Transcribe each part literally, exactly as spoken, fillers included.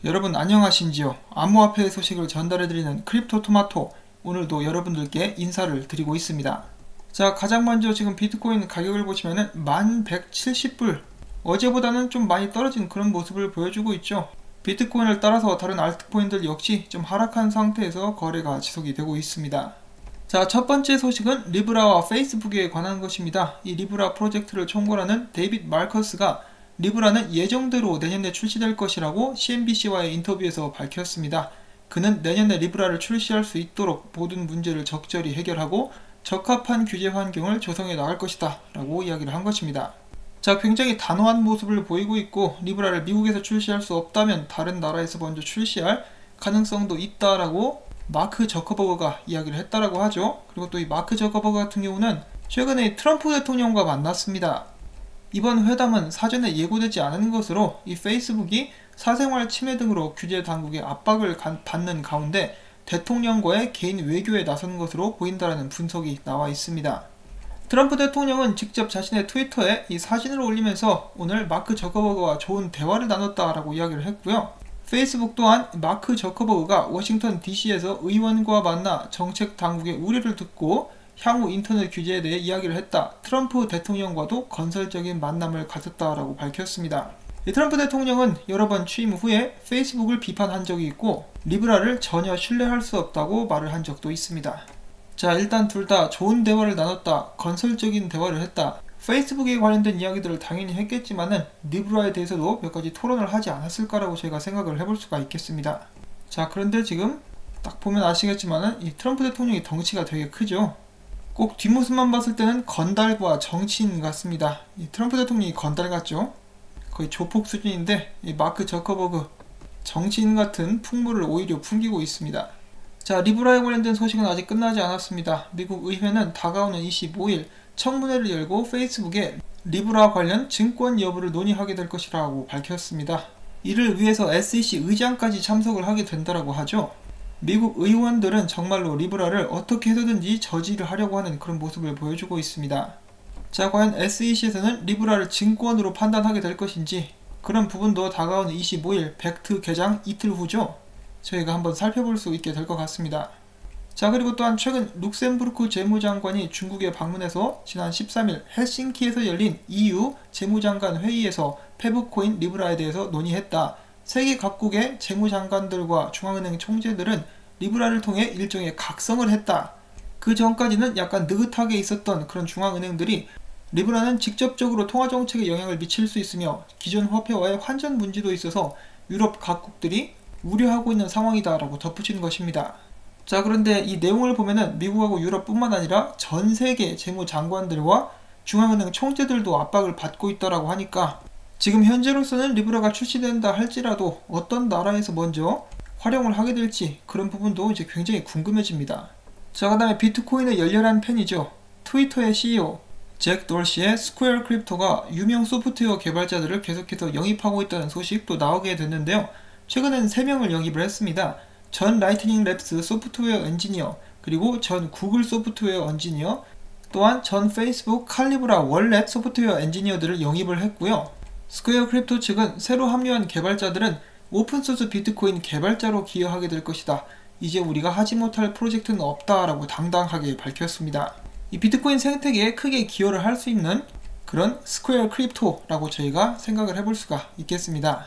여러분 안녕하신지요? 암호화폐 소식을 전달해드리는 크립토토마토, 오늘도 여러분들께 인사를 드리고 있습니다. 자, 가장 먼저 지금 비트코인 가격을 보시면은 만 백칠십 불, 어제보다는 좀 많이 떨어진 그런 모습을 보여주고 있죠. 비트코인을 따라서 다른 알트코인들 역시 좀 하락한 상태에서 거래가 지속이 되고 있습니다. 자, 첫 번째 소식은 리브라와 페이스북에 관한 것입니다. 이 리브라 프로젝트를 총괄하는 데이빗 말커스가 리브라는 예정대로 내년에 출시될 것이라고 씨엔비씨와의 인터뷰에서 밝혔습니다. 그는 내년에 리브라를 출시할 수 있도록 모든 문제를 적절히 해결하고 적합한 규제 환경을 조성해 나갈 것이다 라고 이야기를 한 것입니다. 자, 굉장히 단호한 모습을 보이고 있고, 리브라를 미국에서 출시할 수 없다면 다른 나라에서 먼저 출시할 가능성도 있다라고 마크 저커버그가 이야기를 했다라고 하죠. 그리고 또 이 마크 저커버그 같은 경우는 최근에 트럼프 대통령과 만났습니다. 이번 회담은 사전에 예고되지 않은 것으로 이 페이스북이 사생활 침해 등으로 규제 당국의 압박을 받는 가운데 대통령과의 개인 외교에 나선 것으로 보인다라는 분석이 나와 있습니다. 트럼프 대통령은 직접 자신의 트위터에 이 사진을 올리면서 오늘 마크 저커버그와 좋은 대화를 나눴다라고 이야기를 했고요. 페이스북 또한 마크 저커버그가 워싱턴 디씨에서 의원과 만나 정책 당국의 우려를 듣고 향후 인터넷 규제에 대해 이야기를 했다. 트럼프 대통령과도 건설적인 만남을 가졌다라고 밝혔습니다. 트럼프 대통령은 여러 번 취임 후에 페이스북을 비판한 적이 있고 리브라를 전혀 신뢰할 수 없다고 말을 한 적도 있습니다. 자, 일단 둘 다 좋은 대화를 나눴다, 건설적인 대화를 했다. 페이스북에 관련된 이야기들을 당연히 했겠지만은 리브라에 대해서도 몇 가지 토론을 하지 않았을까라고 저희가 생각을 해볼 수가 있겠습니다. 자, 그런데 지금 딱 보면 아시겠지만은 이 트럼프 대통령이 덩치가 되게 크죠. 꼭 뒷모습만 봤을 때는 건달과 정치인 같습니다. 이 트럼프 대통령이 건달 같죠? 거의 조폭 수준인데 이 마크 저커버그 정치인 같은 풍물을 오히려 풍기고 있습니다. 자, 리브라에 관련된 소식은 아직 끝나지 않았습니다. 미국 의회는 다가오는 이십오일 청문회를 열고 페이스북에 리브라 관련 증권 여부를 논의하게 될 것이라고 밝혔습니다. 이를 위해서 에스이씨 의장까지 참석을 하게 된다라고 하죠. 미국 의원들은 정말로 리브라를 어떻게 해서든지 저지를 하려고 하는 그런 모습을 보여주고 있습니다. 자, 과연 에스이씨에서는 리브라를 증권으로 판단하게 될 것인지, 그런 부분도 다가오는 이십오일 벡트 개장 이틀 후죠. 저희가 한번 살펴볼 수 있게 될 것 같습니다. 자, 그리고 또한 최근 룩셈부르크 재무장관이 중국에 방문해서 지난 십삼일 헬싱키에서 열린 이유 재무장관 회의에서 페브코인 리브라에 대해서 논의했다. 세계 각국의 재무장관들과 중앙은행 총재들은 리브라를 통해 일종의 각성을 했다. 그 전까지는 약간 느긋하게 있었던 그런 중앙은행들이 리브라는 직접적으로 통화정책에 영향을 미칠 수 있으며 기존 화폐와의 환전 문제도 있어서 유럽 각국들이 우려하고 있는 상황이다 라고 덧붙인 것입니다. 자, 그런데 이 내용을 보면은 미국하고 유럽뿐만 아니라 전 세계 재무장관들과 중앙은행 총재들도 압박을 받고 있다라고 하니까 지금 현재로서는 리브라가 출시된다 할지라도 어떤 나라에서 먼저 활용을 하게 될지 그런 부분도 이제 굉장히 궁금해집니다. 자, 그 다음에 비트코인의 열렬한 팬이죠. 트위터의 씨이오 잭 돌시의 스퀘어 크립토가 유명 소프트웨어 개발자들을 계속해서 영입하고 있다는 소식도 나오게 됐는데요. 최근엔 세 명을 영입을 했습니다. 전 라이트닝 랩스 소프트웨어 엔지니어, 그리고 전 구글 소프트웨어 엔지니어, 또한 전 페이스북 칼리브라 월렛 소프트웨어 엔지니어들을 영입을 했고요. 스퀘어 크립토 측은 새로 합류한 개발자들은 오픈소스 비트코인 개발자로 기여하게 될 것이다. 이제 우리가 하지 못할 프로젝트는 없다라고 당당하게 밝혔습니다. 이 비트코인 생태계에 크게 기여를 할 수 있는 그런 스퀘어 크립토라고 저희가 생각을 해볼 수가 있겠습니다.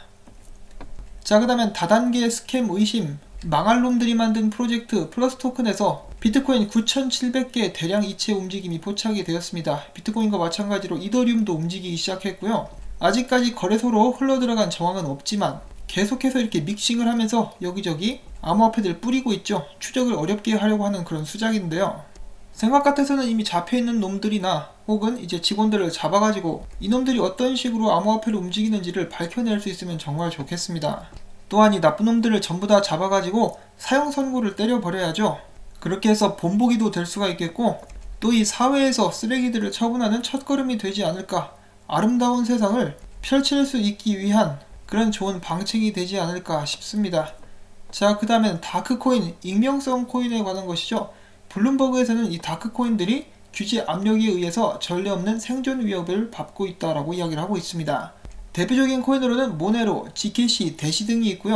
자, 그 다음엔 다단계 스캠 의심, 망할 놈들이 만든 프로젝트 플러스 토큰에서 비트코인 구천칠백 개 대량 이체 움직임이 포착이 되었습니다. 비트코인과 마찬가지로 이더리움도 움직이기 시작했고요. 아직까지 거래소로 흘러들어간 정황은 없지만 계속해서 이렇게 믹싱을 하면서 여기저기 암호화폐들 뿌리고 있죠. 추적을 어렵게 하려고 하는 그런 수작인데요. 생각 같아서는 이미 잡혀있는 놈들이나 혹은 이제 직원들을 잡아가지고 이놈들이 어떤 식으로 암호화폐를 움직이는지를 밝혀낼 수 있으면 정말 좋겠습니다. 또한 이 나쁜 놈들을 전부 다 잡아가지고 사형 선고를 때려버려야죠. 그렇게 해서 본보기도 될 수가 있겠고, 또 이 사회에서 쓰레기들을 처분하는 첫걸음이 되지 않을까, 아름다운 세상을 펼칠 수 있기 위한 그런 좋은 방책이 되지 않을까 싶습니다. 자, 그 다음엔 다크코인, 익명성 코인에 관한 것이죠. 블룸버그에서는 이 다크코인들이 규제 압력에 의해서 전례 없는 생존 위협을 받고 있다라고 이야기를 하고 있습니다. 대표적인 코인으로는 모네로, 지캐시, 대시 등이 있고요.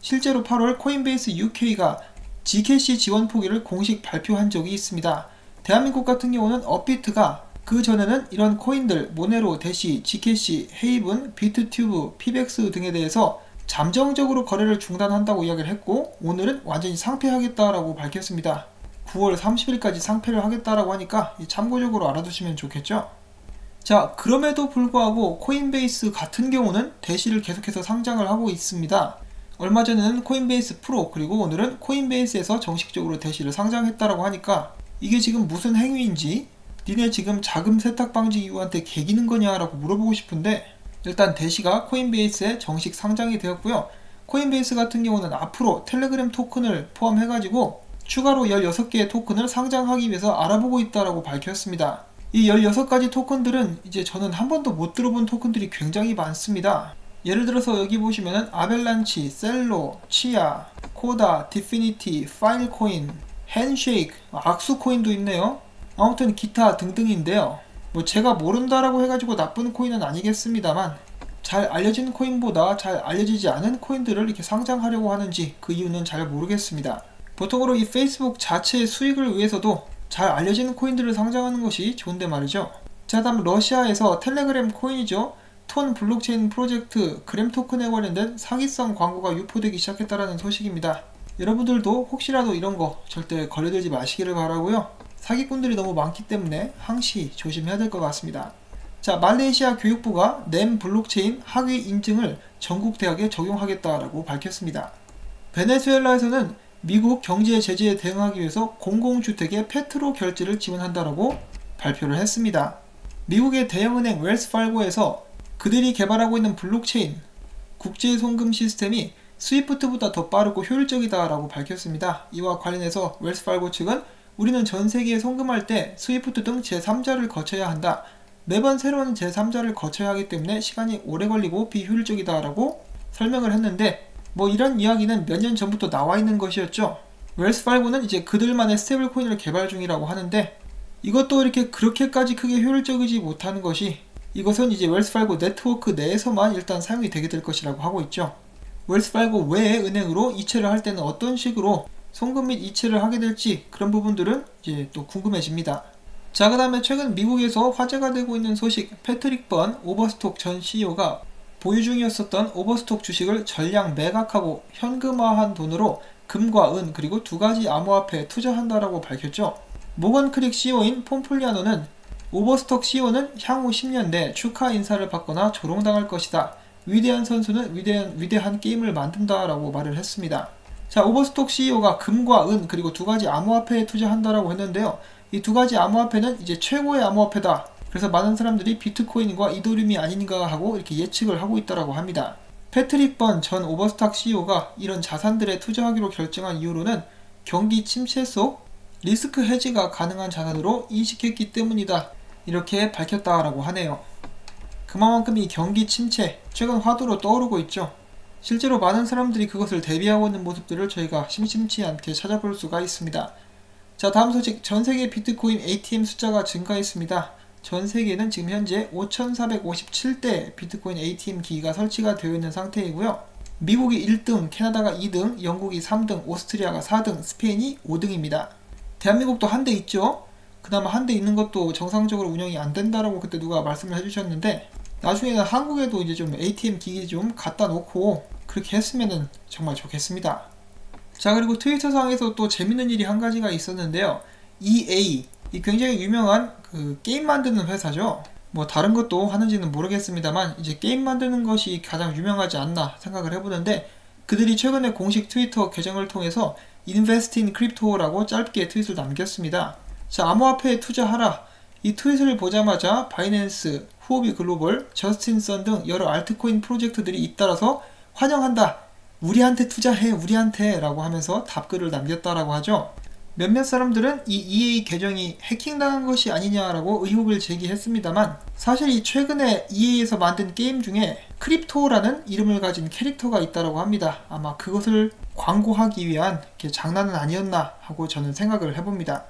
실제로 팔월 코인베이스 유케이가 지캐시 지원 포기를 공식 발표한 적이 있습니다. 대한민국 같은 경우는 업비트가 그 전에는 이런 코인들 모네로, 대시, 지캐시, 헤이븐, 비트튜브, 피백스 등에 대해서 잠정적으로 거래를 중단한다고 이야기를 했고 오늘은 완전히 상폐하겠다라고 밝혔습니다. 구월 삼십일까지 상폐를 하겠다라고 하니까 참고적으로 알아두시면 좋겠죠. 자, 그럼에도 불구하고 코인베이스 같은 경우는 대시를 계속해서 상장을 하고 있습니다. 얼마 전에는 코인베이스 프로, 그리고 오늘은 코인베이스에서 정식적으로 대시를 상장했다라고 하니까 이게 지금 무슨 행위인지, 니네 지금 자금 세탁 방지 이유한테 개기는 거냐라고 물어보고 싶은데, 일단 대시가 코인베이스에 정식 상장이 되었고요. 코인베이스 같은 경우는 앞으로 텔레그램 토큰을 포함해가지고 추가로 열여섯 개의 토큰을 상장하기 위해서 알아보고 있다라고 밝혔습니다. 이 열여섯 가지 토큰들은 이제 저는 한 번도 못 들어본 토큰들이 굉장히 많습니다. 예를 들어서 여기 보시면은 아벨란치, 셀로, 치아, 코다, 디피니티, 파일코인, 핸쉐이크, 악수코인도 있네요. 아무튼 기타 등등인데요. 뭐 제가 모른다라고 해가지고 나쁜 코인은 아니겠습니다만 잘 알려진 코인보다 잘 알려지지 않은 코인들을 이렇게 상장하려고 하는지 그 이유는 잘 모르겠습니다. 보통으로 이 페이스북 자체의 수익을 위해서도 잘 알려진 코인들을 상장하는 것이 좋은데 말이죠. 자, 다음 러시아에서 텔레그램 코인이죠. 톤 블록체인 프로젝트 그램 토큰에 관련된 사기성 광고가 유포되기 시작했다라는 소식입니다. 여러분들도 혹시라도 이런 거 절대 걸려들지 마시기를 바라고요. 사기꾼들이 너무 많기 때문에 항시 조심해야 될 것 같습니다. 자, 말레이시아 교육부가 넴 블록체인 학위 인증을 전국 대학에 적용하겠다라고 밝혔습니다. 베네수엘라에서는 미국 경제 제재에 대응하기 위해서 공공주택의 페트로 결제를 지원한다라고 발표를 했습니다. 미국의 대형은행 웰스파고에서 그들이 개발하고 있는 블록체인 국제 송금 시스템이 스위프트보다 더 빠르고 효율적이다라고 밝혔습니다. 이와 관련해서 웰스파고 측은 우리는 전 세계에 송금할 때 스위프트 등 제삼자를 거쳐야 한다. 매번 새로운 제삼자를 거쳐야 하기 때문에 시간이 오래 걸리고 비효율적이다라고 설명을 했는데, 뭐 이런 이야기는 몇 년 전부터 나와 있는 것이었죠. 웰스파고는 이제 그들만의 스테이블 코인을 개발 중이라고 하는데, 이것도 이렇게 그렇게까지 크게 효율적이지 못하는 것이, 이것은 이제 웰스파고 네트워크 내에서만 일단 사용이 되게 될 것이라고 하고 있죠. 웰스파고 외의 은행으로 이체를 할 때는 어떤 식으로 송금 및 이체를 하게 될지, 그런 부분들은 이제 또 궁금해집니다. 자, 그 다음에 최근 미국에서 화제가 되고 있는 소식, 패트릭 번 오버스톡 전 씨이오가 보유 중이었었던 오버스톡 주식을 전량 매각하고 현금화한 돈으로 금과 은 그리고 두 가지 암호화폐에 투자한다라고 밝혔죠. 모건크릭 씨이오인 폼폴리아노는 오버스톡 씨이오는 향후 십 년 내 축하 인사를 받거나 조롱당할 것이다. 위대한 선수는 위대한, 위대한 게임을 만든다라고 말을 했습니다. 자, 오버스톡 씨이오가 금과 은 그리고 두 가지 암호화폐에 투자한다라고 했는데요. 이 두 가지 암호화폐는 이제 최고의 암호화폐다. 그래서 많은 사람들이 비트코인과 이더리움이 아닌가 하고 이렇게 예측을 하고 있다라고 합니다. 패트릭 번 전 오버스톡 씨이오가 이런 자산들에 투자하기로 결정한 이유로는 경기 침체 속 리스크 해지가 가능한 자산으로 인식했기 때문이다. 이렇게 밝혔다라고 하네요. 그만큼 이 경기 침체 최근 화두로 떠오르고 있죠. 실제로 많은 사람들이 그것을 대비하고 있는 모습들을 저희가 심심치 않게 찾아볼 수가 있습니다. 자, 다음 소식, 전세계 비트코인 에이티엠 숫자가 증가했습니다. 전세계는 지금 현재 오천사백오십칠 대 비트코인 에이티엠 기기가 설치가 되어 있는 상태이고요. 미국이 일 등, 캐나다가 이 등, 영국이 삼 등, 오스트리아가 사 등, 스페인이 오 등입니다. 대한민국도 한 대 있죠. 그나마 한 대 있는 것도 정상적으로 운영이 안 된다라고 그때 누가 말씀을 해주셨는데, 나중에는 한국에도 이제 좀 에이티엠 기기 좀 갖다 놓고 그렇게 했으면 정말 좋겠습니다. 자, 그리고 트위터상에서 또 재밌는 일이 한 가지가 있었는데요. 이에이, 이 굉장히 유명한 그 게임 만드는 회사죠. 뭐 다른 것도 하는지는 모르겠습니다만 이제 게임 만드는 것이 가장 유명하지 않나 생각을 해보는데, 그들이 최근에 공식 트위터 계정을 통해서 Invest in Crypto라고 짧게 트윗을 남겼습니다. 자, 암호화폐에 투자하라. 이 트윗을 보자마자 바이낸스, 후오비 글로벌, 저스틴 선 등 여러 알트코인 프로젝트들이 잇따라서 환영한다. 우리한테 투자해, 우리한테 라고 하면서 답글을 남겼다라고 하죠. 몇몇 사람들은 이 이에이 계정이 해킹당한 것이 아니냐라고 의혹을 제기했습니다만, 사실 이 최근에 이에이에서 만든 게임 중에 크립토라는 이름을 가진 캐릭터가 있다고 합니다. 아마 그것을 광고하기 위한 장난은 아니었나 하고 저는 생각을 해봅니다.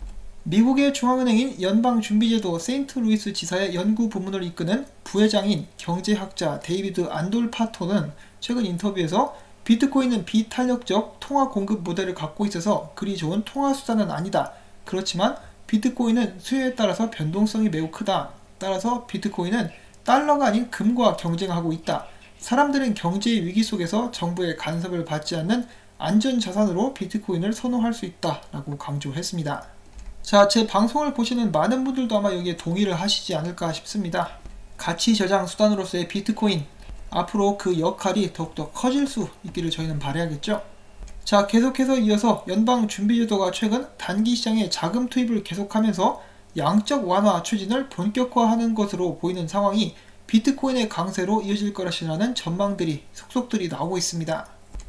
미국의 중앙은행인 연방준비제도 세인트루이스 지사의 연구 부문을 이끄는 부회장인 경제학자 데이비드 안돌파토는 최근 인터뷰에서 비트코인은 비탄력적 통화 공급 모델을 갖고 있어서 그리 좋은 통화 수단은 아니다. 그렇지만 비트코인은 수요에 따라서 변동성이 매우 크다. 따라서 비트코인은 달러가 아닌 금과 경쟁하고 있다. 사람들은 경제의 위기 속에서 정부의 간섭을 받지 않는 안전자산으로 비트코인을 선호할 수 있다 라고 강조했습니다. 자, 제 방송을 보시는 많은 분들도 아마 여기에 동의를 하시지 않을까 싶습니다. 가치 저장 수단으로서의 비트코인, 앞으로 그 역할이 더욱더 커질 수 있기를 저희는 바라야겠죠. 자, 계속해서 이어서 연방준비제도가 최근 단기 시장에 자금 투입을 계속하면서 양적 완화 추진을 본격화하는 것으로 보이는 상황이 비트코인의 강세로 이어질 것이라는 전망들이 속속들이 나오고 있습니다.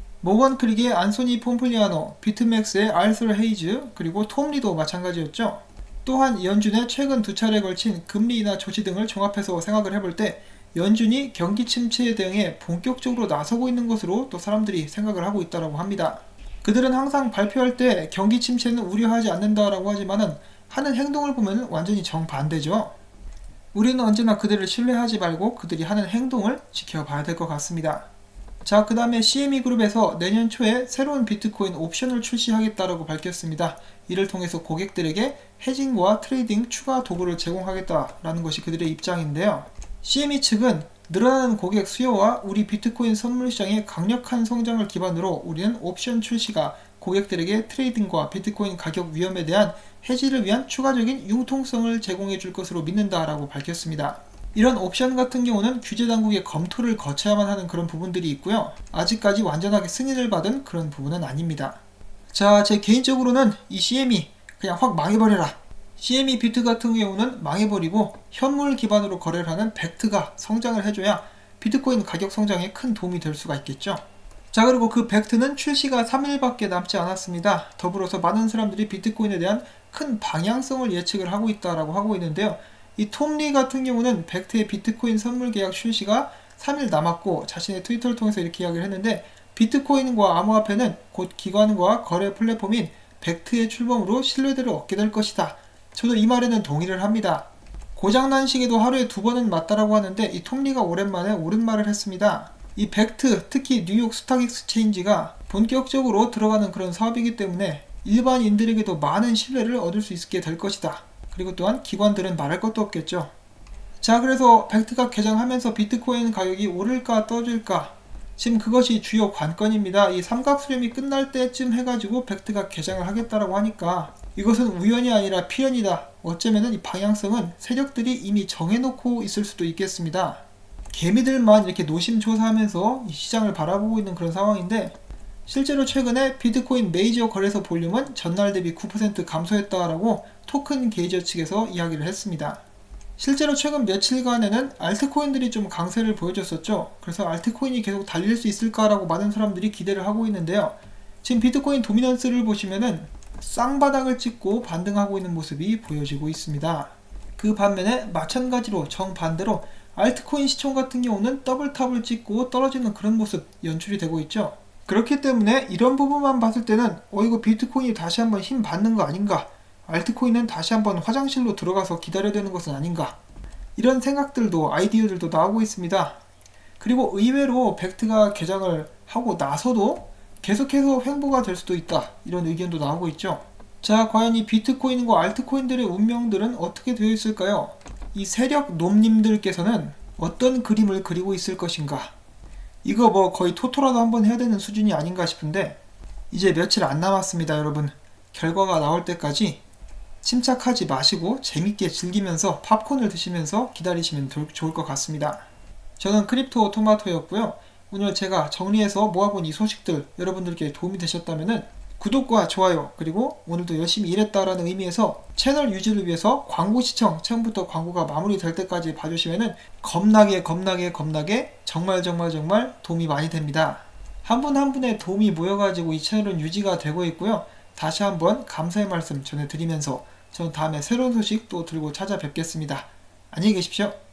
모건 크릭의 안소니 폼플리아노, 비트맥스의 알서 헤이즈, 그리고 톰 리도 마찬가지였죠. 또한 연준의 최근 두 차례에 걸친 금리 인하 조치 등을 종합해서 생각을 해볼 때 연준이 경기 침체에 대응해 본격적으로 나서고 있는 것으로 또 사람들이 생각을 하고 있다고 합니다. 그들은 항상 발표할 때 경기 침체는 우려하지 않는다라고 하지만은 하는 행동을 보면 완전히 정반대죠. 우리는 언제나 그들을 신뢰하지 말고 그들이 하는 행동을 지켜봐야 될 것 같습니다. 자, 그 다음에 씨엠이 그룹에서 내년 초에 새로운 비트코인 옵션을 출시하겠다라고 밝혔습니다. 이를 통해서 고객들에게 해징과 트레이딩 추가 도구를 제공하겠다라는 것이 그들의 입장인데요. 씨엠이 측은 늘어나는 고객 수요와 우리 비트코인 선물 시장의 강력한 성장을 기반으로 우리는 옵션 출시가 고객들에게 트레이딩과 비트코인 가격 위험에 대한 해지를 위한 추가적인 융통성을 제공해 줄 것으로 믿는다라고 밝혔습니다. 이런 옵션 같은 경우는 규제 당국의 검토를 거쳐야만 하는 그런 부분들이 있고요. 아직까지 완전하게 승인을 받은 그런 부분은 아닙니다. 자, 제 개인적으로는 이 씨엠이 그냥 확 망해버려라. 씨엠이 비트 같은 경우는 망해버리고 현물 기반으로 거래를 하는 벡트가 성장을 해줘야 비트코인 가격 성장에 큰 도움이 될 수가 있겠죠. 자, 그리고 그 벡트는 출시가 삼 일밖에 남지 않았습니다. 더불어서 많은 사람들이 비트코인에 대한 큰 방향성을 예측을 하고 있다라고 하고 있는데요. 이 톰리 같은 경우는 벡트의 비트코인 선물 계약 출시가 삼 일 남았고 자신의 트위터를 통해서 이렇게 이야기를 했는데 비트코인과 암호화폐는 곧 기관과 거래 플랫폼인 벡트의 출범으로 신뢰도를 얻게 될 것이다. 저도 이 말에는 동의를 합니다. 고장난 시계도 하루에 두 번은 맞다라고 하는데 이 톰리가 오랜만에 옳은 말을 했습니다. 이 벡트, 특히 뉴욕 스탁 익스체인지가 본격적으로 들어가는 그런 사업이기 때문에 일반인들에게도 많은 신뢰를 얻을 수 있게 될 것이다. 그리고 또한 기관들은 말할 것도 없겠죠. 자, 그래서 벡트가 개장하면서 비트코인 가격이 오를까 떨어질까 지금 그것이 주요 관건입니다. 이 삼각수렴이 끝날 때쯤 해가지고 벡트가 개장을 하겠다라고 하니까 이것은 우연이 아니라 필연이다. 어쩌면은 이 방향성은 세력들이 이미 정해놓고 있을 수도 있겠습니다. 개미들만 이렇게 노심초사하면서 이 시장을 바라보고 있는 그런 상황인데 실제로 최근에 비트코인 메이저 거래소 볼륨은 전날 대비 구 퍼센트 감소했다라고 토큰 게이저 측에서 이야기를 했습니다. 실제로 최근 며칠간에는 알트코인들이 좀 강세를 보여줬었죠. 그래서 알트코인이 계속 달릴 수 있을까라고 많은 사람들이 기대를 하고 있는데요. 지금 비트코인 도미넌스를 보시면은 쌍바닥을 찍고 반등하고 있는 모습이 보여지고 있습니다. 그 반면에 마찬가지로 정반대로 알트코인 시총 같은 경우는 더블탑을 찍고 떨어지는 그런 모습 연출이 되고 있죠. 그렇기 때문에 이런 부분만 봤을 때는 어 이거 비트코인이 다시 한번 힘 받는 거 아닌가, 알트코인은 다시 한번 화장실로 들어가서 기다려야 되는 것은 아닌가, 이런 생각들도 아이디어들도 나오고 있습니다. 그리고 의외로 벡트가 개장을 하고 나서도 계속해서 횡보가 될 수도 있다, 이런 의견도 나오고 있죠. 자, 과연 이 비트코인과 알트코인들의 운명들은 어떻게 되어 있을까요? 이 세력 놈님들께서는 어떤 그림을 그리고 있을 것인가? 이거 뭐 거의 토토라도 한번 해야 되는 수준이 아닌가 싶은데 이제 며칠 안 남았습니다. 여러분, 결과가 나올 때까지 침착하지 마시고 재밌게 즐기면서 팝콘을 드시면서 기다리시면 좋을 것 같습니다. 저는 크립토 토마토였고요. 오늘 제가 정리해서 모아본 이 소식들 여러분들께 도움이 되셨다면 구독과 좋아요, 그리고 오늘도 열심히 일했다라는 의미에서 채널 유지를 위해서 광고 시청, 처음부터 광고가 마무리될 때까지 봐주시면 겁나게 겁나게 겁나게 정말 정말 정말 도움이 많이 됩니다. 한 분 한 분의 도움이 모여가지고 이 채널은 유지가 되고 있고요. 다시 한번 감사의 말씀 전해드리면서 저는 다음에 새로운 소식 또 들고 찾아뵙겠습니다. 안녕히 계십시오.